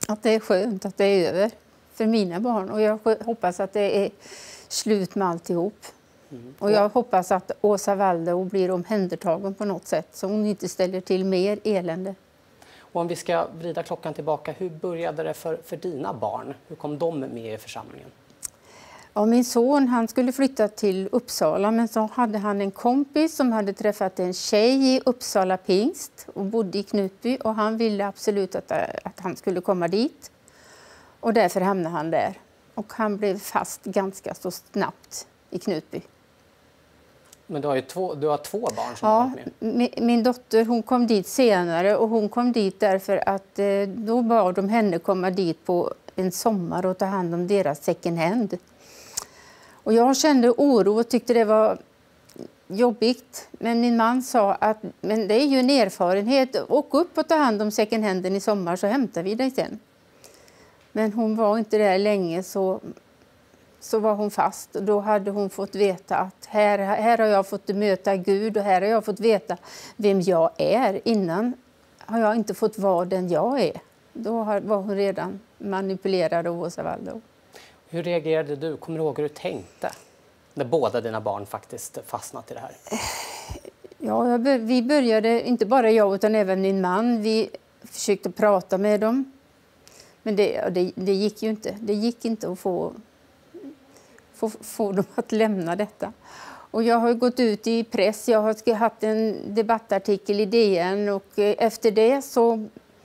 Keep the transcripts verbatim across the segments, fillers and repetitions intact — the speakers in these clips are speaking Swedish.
att det är skönt att det är över för mina barn. Och jag hoppas att det är slut med alltihop. Mm. Och jag hoppas att Åsa Waldau blir omhändertagen på något sätt så hon inte ställer till mer elände. Och om vi ska vrida klockan tillbaka, hur började det för, för dina barn? Hur kom de med i församlingen? Ja, min son han skulle flytta till Uppsala, men så hade han en kompis som hade träffat en tjej i Uppsala pingst och bodde i Knutby, och han ville absolut att, att han skulle komma dit. Och därför hamnade han där. Och han blev fast ganska så snabbt i Knutby. Men du har ju två, du har två barn som ja, har varit med. Min, min dotter hon kom dit senare, och hon kom dit därför att eh, då bad de henne komma dit på en sommar och ta hand om deras second hand. Och jag kände oro och tyckte det var jobbigt. Men min man sa att men det är ju en erfarenhet. Åk upp och ta hand om second handen i sommar så hämtar vi dig sen. Men hon var inte där länge, så, så var hon fast. Och då hade hon fått veta att här, här har jag fått möta Gud och här har jag fått veta vem jag är. Innan har jag inte fått vara den jag är. Då var hon redan manipulerad av Åsa Waldau. Hur reagerade du? Kommer du ihåg hur du tänkte när båda dina barn faktiskt fastnat i det här? Ja, vi började, inte bara jag utan även min man, vi försökte prata med dem. Men det, det, det gick ju inte. Det gick inte att få, få, få dem att lämna detta. Och jag har gått ut i press, jag har haft en debattartikel i D N, och efter det så...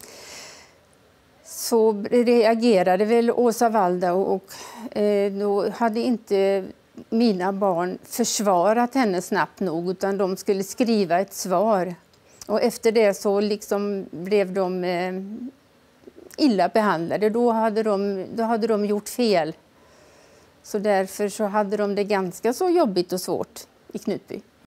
så reagerade väl Åsa Waldau, och eh, då hade inte mina barn försvarat henne snabbt nog, utan de skulle skriva ett svar. Och efter det så liksom blev de eh, illa behandlade. Då hade, de, då hade de gjort fel. Så därför så hade de det ganska så jobbigt och svårt i Knutby.